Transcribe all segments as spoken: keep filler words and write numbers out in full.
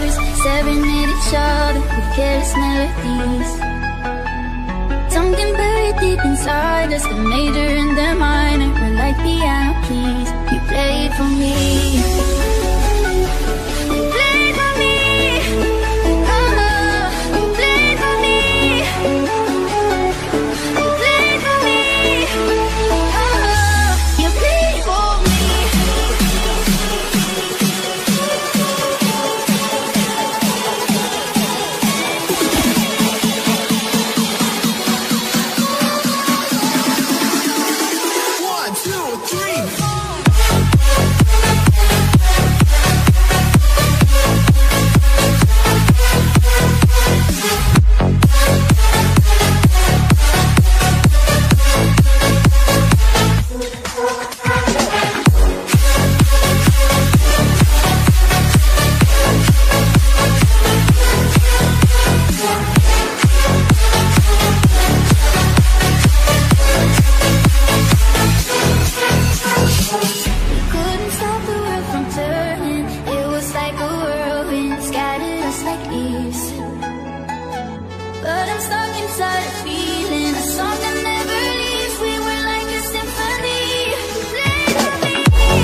lovers, staring at each other with careless melodies. Something buried deep inside us, the major and the minor were like piano keys. You played for me. You played for me. Oh, you played for me. You played for me. Oh, you played for me. One, two, three, four. Couldn't stop the world from turning. It was like a whirlwind, scattered us like leaves. But I'm stuck inside a feeling, a song that never leaves. We were like a symphony. Play for me.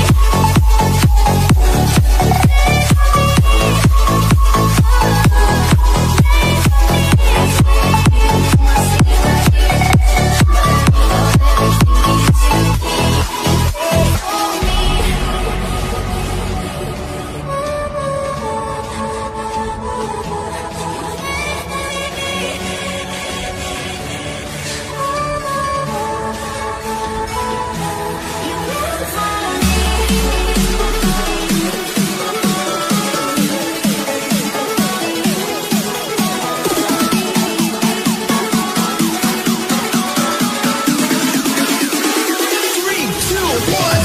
Three, two, one.